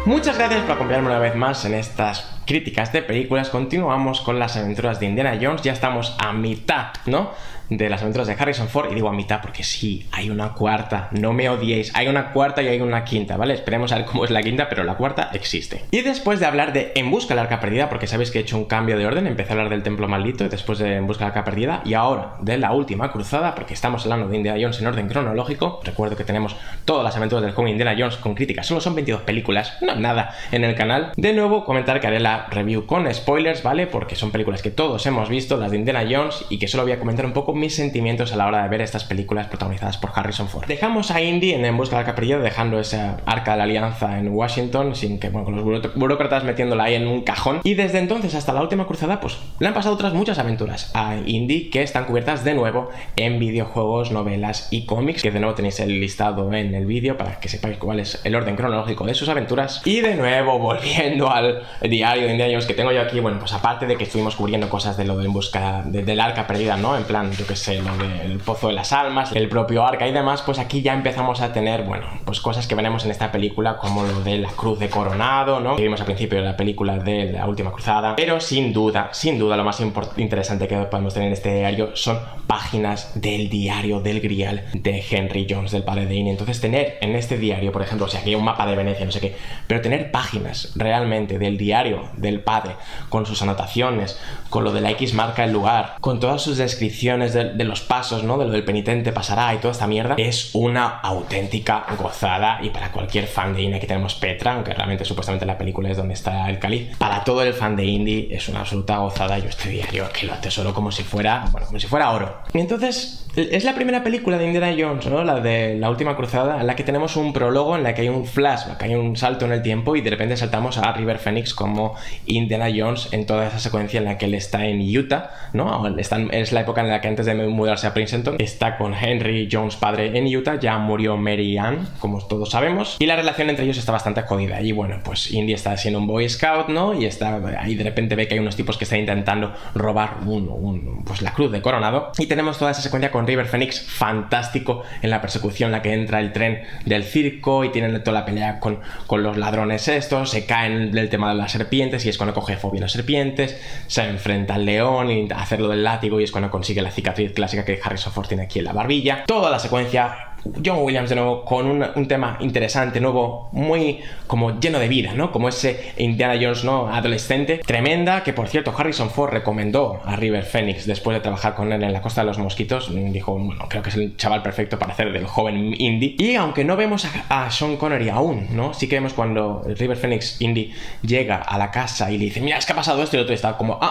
Muchas gracias por acompañarme una vez más en estas críticas de películas. Continuamos con las aventuras de Indiana Jones. Ya estamos a mitad, ¿no?, de las aventuras de Harrison Ford. Y digo a mitad porque sí, hay una cuarta. No me odiéis, hay una cuarta y hay una quinta, ¿vale? Esperemos a ver cómo es la quinta, pero la cuarta existe. Y después de hablar de En busca del arca perdida, porque sabéis que he hecho un cambio de orden, empecé a hablar del templo maldito y después de En busca del arca perdida, y ahora de la última cruzada, porque estamos hablando de Indiana Jones en orden cronológico. Recuerdo que tenemos todas las aventuras del joven Indiana Jones con críticas. Solo son 22 películas, no nada, en el canal. De nuevo, comentar que haré la review con spoilers, ¿vale? Porque son películas que todos hemos visto, las de Indiana Jones, y que solo voy a comentar un poco mis sentimientos a la hora de ver estas películas protagonizadas por Harrison Ford. Dejamos a Indy en busca del arca perdida, dejando esa arca de la alianza en Washington, sin que, bueno, con los burócratas metiéndola ahí en un cajón. Y desde entonces hasta la última cruzada, pues le han pasado otras muchas aventuras a Indy que están cubiertas de nuevo en videojuegos, novelas y cómics, que de nuevo tenéis el listado en el vídeo para que sepáis cuál es el orden cronológico de sus aventuras. Y de nuevo, volviendo al diario de Indiana Jones que tengo yo aquí, bueno, pues aparte de que estuvimos cubriendo cosas de lo de En busca del arca perdida, ¿no? En plan, yo que sé, lo del pozo de las almas, el propio arca y demás, pues aquí ya empezamos a tener, bueno, pues cosas que veremos en esta película, como lo de la cruz de Coronado, ¿no?, que vimos al principio de la película de la última cruzada. Pero sin duda, lo más interesante que podemos tener en este diario son páginas del diario del Grial de Henry Jones, del padre de Indy. Entonces tener en este diario, por ejemplo, o sea, aquí hay un mapa de Venecia, no sé qué, pero tener páginas realmente del diario del padre, con sus anotaciones, con lo de la X marca el lugar, con todas sus descripciones de los pasos, ¿no?, de lo del penitente pasará y toda esta mierda, es una auténtica gozada. Y para cualquier fan de Indy, aquí tenemos Petra, aunque realmente supuestamente la película es donde está el cáliz. Para todo el fan de Indy es una absoluta gozada. Yo este diario que lo atesoro como si fuera, bueno, como si fuera oro. Y entonces es la primera película de Indiana Jones, ¿no?, la de la última cruzada, en la que tenemos un prólogo en la que hay un flashback, hay un salto en el tiempo y de repente saltamos a River Phoenix como Indiana Jones en toda esa secuencia en la que él está en Utah, ¿no? Es la época en la que antes de mudarse a Princeton está con Henry Jones padre en Utah. Ya murió Mary Ann, como todos sabemos, y la relación entre ellos está bastante jodida. Y bueno, pues Indy está siendo un Boy Scout, ¿no?, y está ahí, de repente ve que hay unos tipos que están intentando robar pues la cruz de Coronado, y tenemos toda esa secuencia con River Phoenix, fantástico, en la persecución en la que entra el tren del circo y tienen toda la pelea con los ladrones estos, se caen del tema de las serpientes y es cuando coge fobia a las serpientes, se enfrenta al león y hacerlo del látigo y es cuando consigue la cicatriz clásica que Harrison Ford tiene aquí en la barbilla. Toda la secuencia, John Williams de nuevo con un tema interesante, nuevo, muy como lleno de vida, ¿no?, como ese Indiana Jones, ¿no?, adolescente, tremenda, que por cierto Harrison Ford recomendó a River Phoenix después de trabajar con él en La Costa de los Mosquitos. Dijo, bueno, creo que es el chaval perfecto para hacer del joven Indy. Y aunque no vemos a Sean Connery aún, ¿no?, sí que vemos cuando River Phoenix, Indy, llega a la casa y le dice, mira, es que ha pasado esto, y el otro está como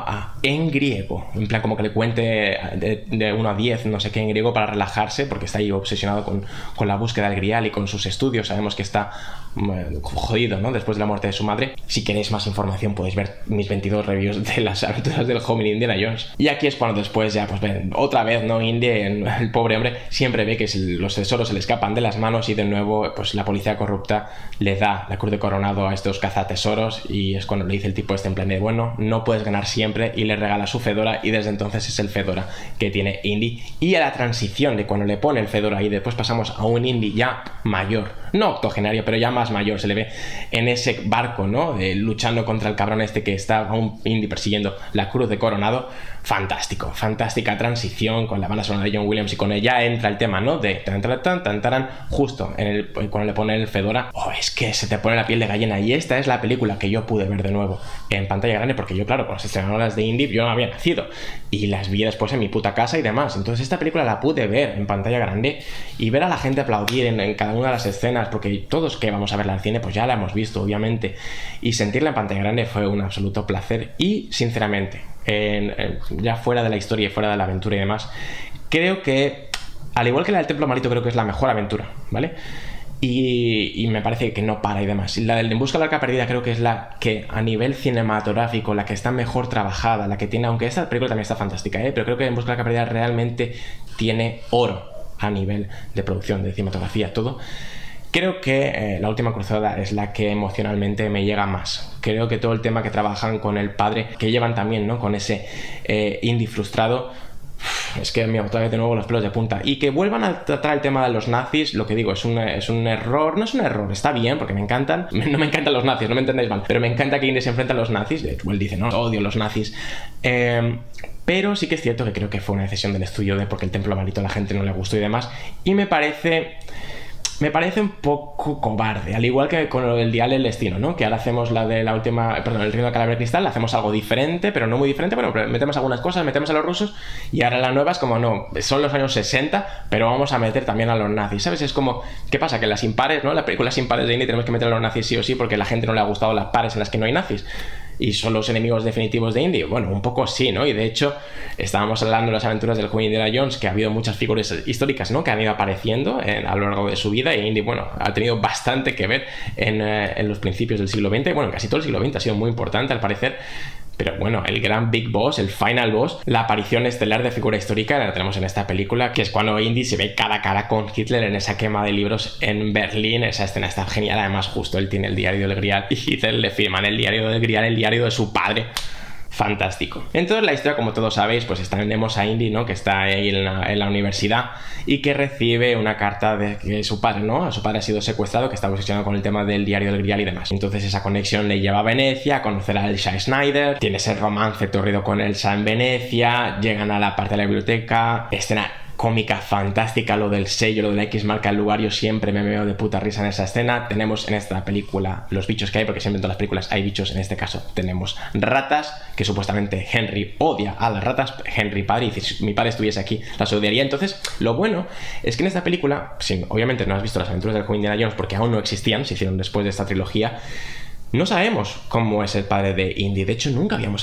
en griego, en plan como que le cuente de 1 a 10, no sé qué, en griego, para relajarse, porque está ahí obsesionado con la búsqueda del Grial y con sus estudios. Sabemos que está jodido, ¿no?, después de la muerte de su madre. Si queréis más información podéis ver mis 22 reviews de las aventuras del joven Indiana Jones. Y aquí es cuando después ya, pues ven, otra vez, ¿no?, Indy, el pobre hombre, siempre ve que los tesoros se le escapan de las manos y de nuevo, pues la policía corrupta le da la cruz de Coronado a estos cazatesoros y es cuando le dice el tipo este en plan de, bueno, no puedes ganar siempre, y le regala su fedora y desde entonces es el fedora que tiene Indy. Y a la transición de cuando le pone el fedora y después pasamos a un Indy ya mayor, no octogenario, pero ya más mayor, se le ve en ese barco, ¿no?, luchando contra el cabrón este que está a un Indy persiguiendo la cruz de Coronado. Fantástico, fantástica transición con la banda sonora de John Williams y con ella entra el tema, ¿no?, de tan taran, justo cuando le pone el fedora. Es que se te pone la piel de gallina. Y esta es la película que yo pude ver de nuevo en pantalla grande, porque yo, claro, cuando se estrenaron las de Indy yo no había nacido y las vi después en mi puta casa y demás. Entonces esta película la pude ver en pantalla grande y ver a la gente aplaudir en cada una de las escenas, porque todos que vamos a verla en cine pues ya la hemos visto, obviamente, y sentirla en pantalla grande fue un absoluto placer. Y sinceramente, ya fuera de la historia y fuera de la aventura y demás, creo que, al igual que la del Templo Maldito, creo que es la mejor aventura, ¿vale? Y me parece que no para y demás. Y la del En busca del arca perdida creo que es la que a nivel cinematográfico, la que está mejor trabajada, la que tiene, aunque esta película también está fantástica, pero creo que En busca del arca perdida realmente tiene oro a nivel de producción, de cinematografía, todo. Creo que La última cruzada es la que emocionalmente me llega más. Creo que todo el tema que trabajan con el padre, que llevan también, ¿no?, con ese Indy frustrado, Es que me otra vez de nuevo los pelos de punta. Y que vuelvan a tratar el tema de los nazis, lo que digo, es un error. No es un error, está bien, porque me encantan. No me encantan los nazis, no me entendáis mal. Pero me encanta que Indy se enfrenta a los nazis. De hecho, él dice, no, odio los nazis. Pero sí que es cierto que creo que fue una decisión del estudio porque el templo maldito a la gente no le gustó y demás. Y me parece un poco cobarde, al igual que con el Dial del Destino, ¿no? Que ahora hacemos la de la última, perdón, el Reino del Calavera de Cristal, hacemos algo diferente, pero no muy diferente, bueno, metemos algunas cosas, metemos a los rusos, y ahora la nueva es como, no, son los años 60, pero vamos a meter también a los nazis, ¿sabes? Es como, ¿qué pasa? Que las impares, ¿no? Las películas impares de Indy tenemos que meter a los nazis sí o sí, porque a la gente no le ha gustado las pares en las que no hay nazis. Y son los enemigos definitivos de Indy. Bueno, un poco sí, ¿no? Y de hecho, estábamos hablando de las aventuras del joven Indiana Jones, que ha habido muchas figuras históricas, ¿no? Que han ido apareciendo a lo largo de su vida, y Indy, bueno, ha tenido bastante que ver en los principios del siglo XX. Bueno, casi todo el siglo XX ha sido muy importante, al parecer. Pero bueno, el gran Big Boss, el Final Boss, la aparición estelar de figura histórica la tenemos en esta película, que es cuando Indy se ve cara a cara con Hitler en esa quema de libros en Berlín. Esa escena está genial, además justo él tiene el diario del Grial y Hitler le firma en el diario del Grial el diario de su padre. Fantástico. Entonces la historia, como todos sabéis, pues tenemos a Indy, ¿no? Que está ahí en la universidad y que recibe una carta de que su padre, ¿no? A su padre ha sido secuestrado, que está obsesionado con el tema del diario del Grial y demás. Entonces esa conexión le lleva a Venecia, a conocer a Elsa Schneider, tiene ese romance torrido con Elsa en Venecia, llegan a la parte de la biblioteca, escena cómica fantástica, lo del sello, lo de la X marca el lugar, yo siempre me veo de puta risa en esa escena. Tenemos en esta película los bichos que hay, porque siempre en todas las películas hay bichos, en este caso tenemos ratas, que supuestamente Henry odia a las ratas. Henry padre dice, si mi padre estuviese aquí las odiaría. Entonces lo bueno es que en esta película, sí, obviamente no has visto las aventuras del joven Indiana Jones porque aún no existían, se hicieron después de esta trilogía. No sabemos cómo es el padre de Indy. De hecho, nunca habíamos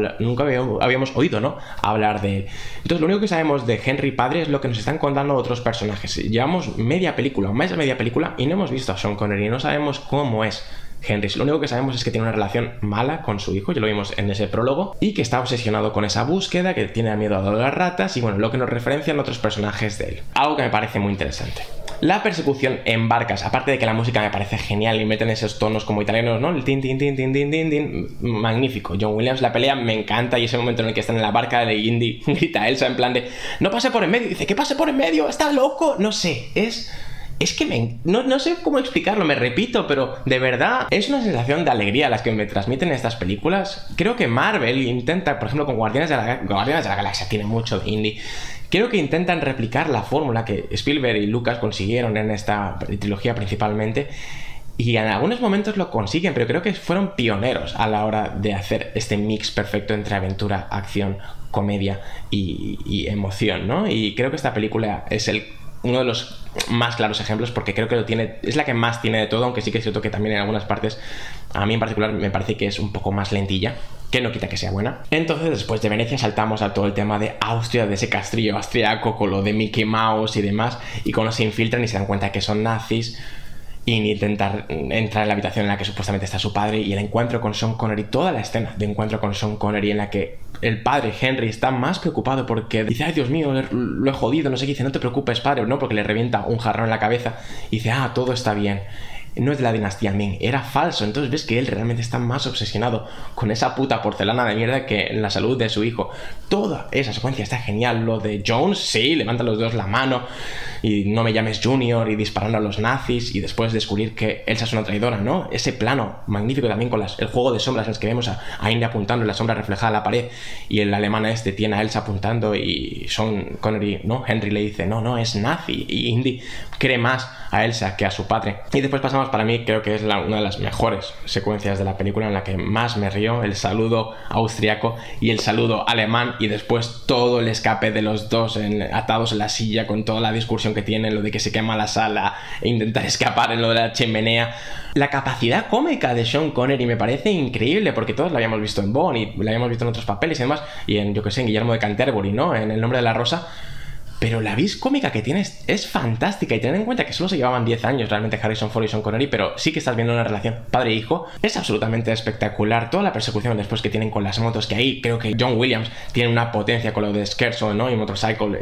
oído, ¿no? Hablar de él. Entonces, lo único que sabemos de Henry padre es lo que nos están contando otros personajes. Llevamos media película, o más de media película, y no hemos visto a Sean Connery. No sabemos cómo es Henry. Lo único que sabemos es que tiene una relación mala con su hijo, ya lo vimos en ese prólogo, y que está obsesionado con esa búsqueda, que tiene miedo a las ratas, y bueno, lo que nos referencian otros personajes de él. Algo que me parece muy interesante. La persecución en barcas, aparte de que la música me parece genial y meten esos tonos como italianos, ¿no? El tin, tin, tin, tin, tin, tin, tin, magnífico. John Williams, la pelea me encanta, y ese momento en el que están en la barca de Indy, grita a Elsa en plan de, no pase por en medio, dice, ¿qué pase por en medio? ¿Está loco? No sé, es que no sé cómo explicarlo, me repito, pero de verdad es una sensación de alegría las que me transmiten estas películas. Creo que Marvel intenta, por ejemplo, con Guardianes de la Galaxia tiene mucho de Indy. Creo que intentan replicar la fórmula que Spielberg y Lucas consiguieron en esta trilogía principalmente, y en algunos momentos lo consiguen, pero creo que fueron pioneros a la hora de hacer este mix perfecto entre aventura, acción, comedia y emoción, ¿no? Y creo que esta película es uno de los más claros ejemplos, porque creo que lo tiene, es la que más tiene de todo, aunque sí que es cierto que también en algunas partes, a mí en particular me parece que es un poco más lentilla, que no quita que sea buena. Entonces, después de Venecia saltamos a todo el tema de Austria, de ese castillo austriaco con lo de Mickey Mouse y demás, y cuando se infiltran y se dan cuenta que son nazis, y intentar entrar en la habitación en la que supuestamente está su padre, y el encuentro con Sean Connery, toda la escena de encuentro con Sean Connery en la que el padre Henry está más preocupado porque dice, ay Dios mío, lo he jodido, no sé qué, dice, no te preocupes padre, no, porque le revienta un jarrón en la cabeza y dice, todo está bien. No es de la dinastía Ming, era falso. Entonces ves que él realmente está más obsesionado con esa puta porcelana de mierda que en la salud de su hijo. Toda esa secuencia está genial. Lo de Jones, sí, levantan los dos la mano y no me llames Junior, y disparando a los nazis, y después descubrir que Elsa es una traidora, ¿no? Ese plano magnífico también con el juego de sombras en el que vemos a Indy apuntando en la sombra reflejada en la pared, y el alemán tiene a Elsa apuntando, y Sean Connery, ¿no? Henry le dice, no, es nazi, y Indy cree más a Elsa que a su padre. Y después pasamos, para mí creo que es una de las mejores secuencias de la película, en la que más me río, el saludo austriaco y el saludo alemán, y después todo el escape de los dos atados en la silla, con toda la discusión que tienen, lo de que se quema la sala e intentar escapar en lo de la chimenea. La capacidad cómica de Sean Connery me parece increíble, porque todos la habíamos visto en Bond y la habíamos visto en otros papeles y demás, y en, yo que sé, en Guillermo de Canterbury, ¿no? En El nombre de la rosa. pero la vis cómica que tienes es fantástica, y tened en cuenta que solo se llevaban 10 años realmente Harrison Ford y Sean Connery, pero sí que estás viendo una relación padre-hijo. Es absolutamente espectacular toda la persecución después que tienen con las motos, que ahí creo que John Williams tiene una potencia con lo de Scherzo, ¿no? Y Motorcycle,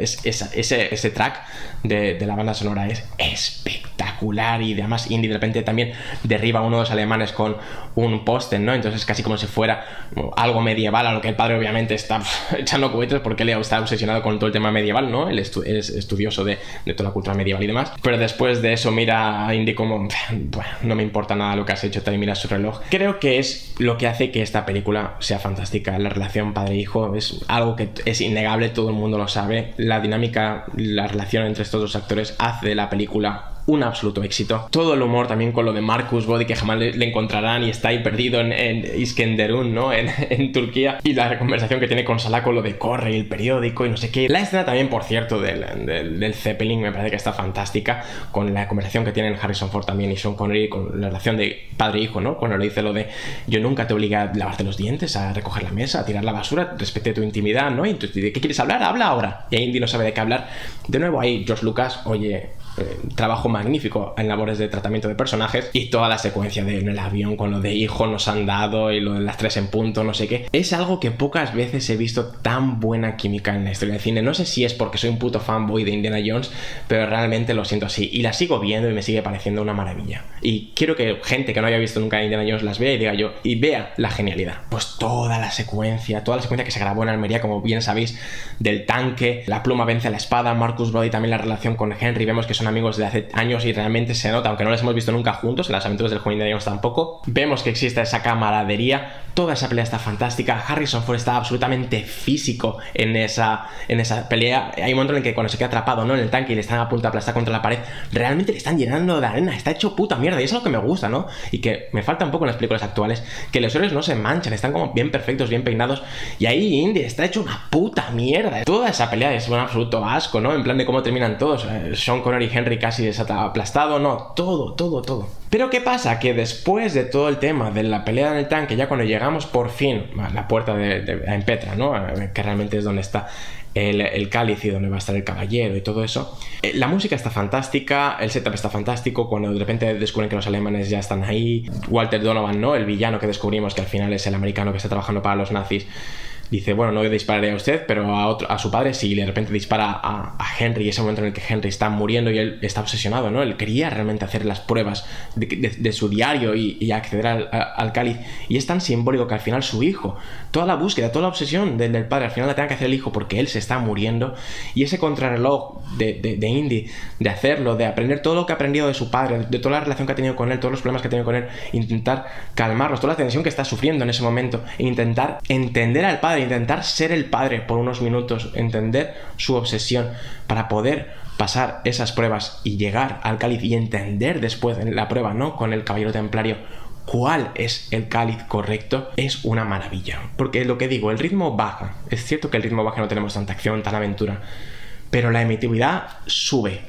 ese track de la banda sonora es espectacular, y además Indy de repente también derriba a uno de los alemanes con un poste, ¿no? Entonces casi como si fuera algo medieval, a lo que el padre obviamente está echando cohetes porque él está obsesionado con todo el tema medieval, ¿no? Él es estudioso de toda la cultura medieval y demás, pero después de eso mira a Indy como, bueno, no me importa nada lo que has hecho, también mira su reloj. Creo que es lo que hace que esta película sea fantástica. La relación padre-hijo es algo que es innegable, todo el mundo lo sabe. La dinámica, la relación entre estos dos actores hace de la película un absoluto éxito. Todo el humor también con lo de Marcus Body, que jamás le encontrarán y está ahí perdido en Iskenderun, ¿no? En Turquía. Y la conversación que tiene con Salah con lo de corre y el periódico y no sé qué. La escena también, por cierto, del Zeppelin me parece que está fantástica, con la conversación que tienen Harrison Ford también y Sean Connery, con la relación de padre-hijo, ¿no? Cuando le dice lo de yo nunca te obligué a lavarte los dientes, a recoger la mesa, a tirar la basura, respeté tu intimidad, ¿no? Y entonces, ¿de qué quieres hablar? Habla ahora. Y Indy no sabe de qué hablar. De nuevo ahí George Lucas, oye, trabajo magnífico en labores de tratamiento de personajes, y toda la secuencia en el avión con lo de hijo nos han dado y lo de las 3 en punto, no sé qué, es algo que pocas veces he visto tan buena química en la historia del cine. No sé si es porque soy un puto fanboy de Indiana Jones, pero realmente lo siento así, y la sigo viendo y me sigue pareciendo una maravilla, y quiero que gente que no haya visto nunca Indiana Jones las vea y diga yo, y vea la genialidad. Pues toda la secuencia que se grabó en Almería, como bien sabéis, del tanque, la pluma vence a la espada, Marcus Brody, también la relación con Henry, vemos que son amigos de hace años y realmente se nota, aunque no les hemos visto nunca juntos, en las aventuras del joven Indiana Jones tampoco. Vemos que existe esa camaradería, toda esa pelea está fantástica. Harrison Ford está absolutamente físico en esa pelea. Hay un momento en el que cuando se queda atrapado, ¿no?, en el tanque y le están a punto de aplastar contra la pared, realmente le están llenando de arena, está hecho puta mierda, y eso es lo que me gusta, ¿no? Y que me falta un poco en las películas actuales, que los héroes no se manchan, están como bien perfectos, bien peinados, y ahí Indy está hecho una puta mierda. Toda esa pelea es un absoluto asco, ¿no? En plan de cómo terminan todos, Sean Connery y Henry casi aplastado, no, todo. Pero ¿qué pasa? Que después de todo el tema de la pelea en el tanque, ya cuando llegamos por fin a la puerta en Petra, ¿no?, que realmente es donde está el cáliz y donde va a estar el caballero y todo eso, la música está fantástica, el setup está fantástico, cuando de repente descubren que los alemanes ya están ahí, Walter Donovan, ¿no?, el villano que descubrimos que al final es el americano que está trabajando para los nazis, dice, bueno, no le dispararé a usted, pero a su padre sí, y de repente dispara a Henry, y ese momento en el que Henry está muriendo y él está obsesionado, ¿no? Él quería realmente hacer las pruebas de su diario y acceder al cáliz, y es tan simbólico que al final su hijo, toda la búsqueda, toda la obsesión del padre, al final la tenga que hacer el hijo porque él se está muriendo, y ese contrarreloj de Indy, de hacerlo, de aprender todo lo que ha aprendido de su padre, de toda la relación que ha tenido con él, todos los problemas que ha tenido con él, intentar calmarlos, toda la tensión que está sufriendo en ese momento, e intentar entender al padre, intentar ser el padre por unos minutos, entender su obsesión para poder pasar esas pruebas y llegar al cáliz y entender después en la prueba, ¿no?, con el caballero templario, cuál es el cáliz correcto, es una maravilla. Porque lo que digo, el ritmo baja, es cierto que el ritmo baja, no tenemos tanta acción, tanta aventura, pero la emotividad sube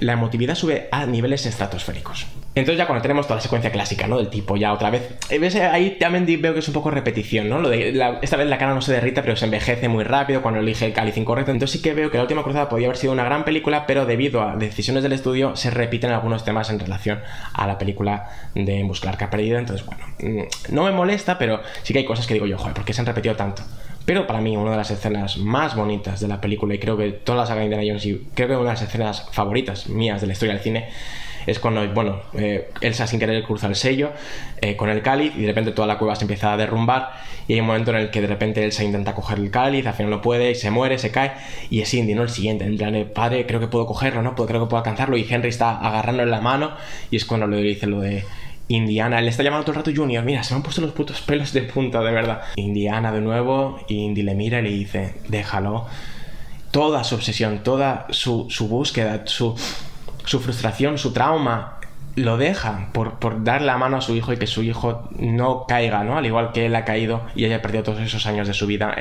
a niveles estratosféricos. Entonces ya cuando tenemos toda la secuencia clásica, ¿no?, del tipo ya otra vez, ¿ves? Ahí también veo que es un poco repetición, ¿no? Esta vez la cara no se derrita, pero se envejece muy rápido cuando elige el cáliz incorrecto. Entonces sí que veo que La Última Cruzada podría haber sido una gran película, pero debido a decisiones del estudio se repiten algunos temas en relación a la película de En busca del arca perdida. Entonces, bueno, no me molesta, pero sí que hay cosas que digo yo, joder, ¿por qué se han repetido tanto? Pero para mí una de las escenas más bonitas de la película, y creo que toda la saga de Indiana Jones, y creo que una de las escenas favoritas mías de la historia del cine, es cuando, bueno, Elsa sin querer cruza el sello con el cáliz, y de repente toda la cueva se empieza a derrumbar, y hay un momento en el que de repente Elsa intenta coger el cáliz, al final no puede, y se muere, se cae, y es Indy, ¿no?, el siguiente, en plan, padre, creo que puedo cogerlo, ¿no?, creo que puedo alcanzarlo, y Henry está agarrando en la mano, y es cuando le dice lo de Indiana, él le está llamando todo el rato Junior, mira, se me han puesto los putos pelos de punta, de verdad. Indiana de nuevo, y Indy le mira y le dice, déjalo. Toda su obsesión, toda su búsqueda, su frustración, su trauma, lo deja por dar la mano a su hijo y que su hijo no caiga, ¿no?, al igual que él ha caído y haya perdido todos esos años de su vida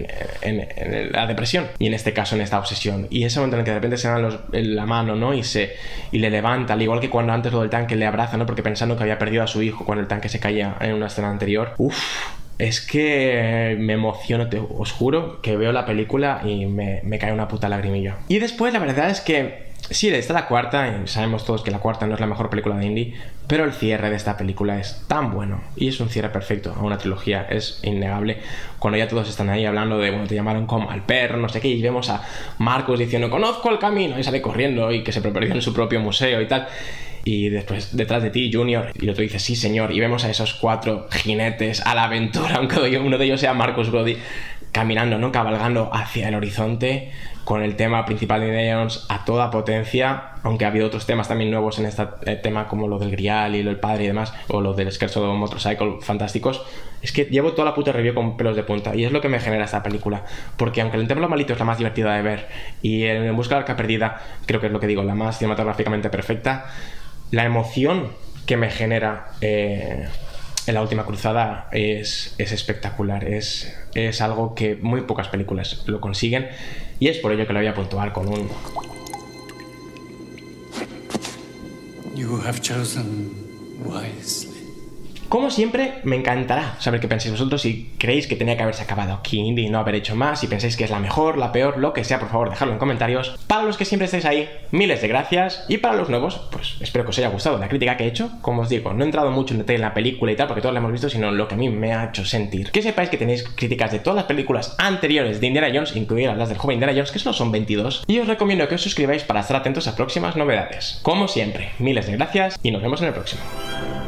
en la depresión, y en este caso en esta obsesión. Y ese momento en el que de repente se dan la mano, ¿no?, y le levanta, al igual que cuando antes lo del tanque le abraza, ¿no?, porque pensando que había perdido a su hijo cuando el tanque se caía en una escena anterior. es que me emociono, os juro que veo la película y me cae una puta lagrimilla. Y después la verdad es que sí, está la cuarta, y sabemos todos que la cuarta no es la mejor película de Indy, pero el cierre de esta película es tan bueno y es un cierre perfecto a una trilogía, es innegable. Cuando ya todos están ahí hablando de, bueno, te llamaron como al perro, no sé qué, y vemos a Marcus diciendo, conozco el camino, y sale corriendo y que se perdió en su propio museo y tal. Y después detrás de ti Junior, y el otro dice sí señor, y vemos a esos 4 jinetes a la aventura, aunque uno de ellos sea Marcus Brody, caminando, ¿no? Cabalgando hacia el horizonte con el tema principal de Indiana Jones a toda potencia, aunque ha habido otros temas también nuevos en este tema, como lo del Grial y lo del padre y demás, o lo del Scherzo de Motorcycle, fantásticos. Es que llevo toda la puta review con pelos de punta, y es lo que me genera esta película, porque aunque el Templo Maldito es la más divertida de ver, y En busca de la Arca Perdida, creo que es lo que digo, la más cinematográficamente perfecta, la emoción que me genera en La Última Cruzada es espectacular, es algo que muy pocas películas lo consiguen, y es por ello que lo voy a puntuar con un... You have chosen wisely. Como siempre, me encantará saber qué pensáis vosotros, si creéis que tenía que haberse acabado aquí Indy y no haber hecho más, si pensáis que es la mejor, la peor, lo que sea, por favor, dejadlo en comentarios. Para los que siempre estáis ahí, miles de gracias, y para los nuevos, pues espero que os haya gustado la crítica que he hecho. Como os digo, no he entrado mucho en detalle en la película y tal, porque todos la hemos visto, sino lo que a mí me ha hecho sentir. Que sepáis que tenéis críticas de todas las películas anteriores de Indiana Jones, incluidas las del joven Indiana Jones, que solo son 22, y os recomiendo que os suscribáis para estar atentos a próximas novedades. Como siempre, miles de gracias, y nos vemos en el próximo.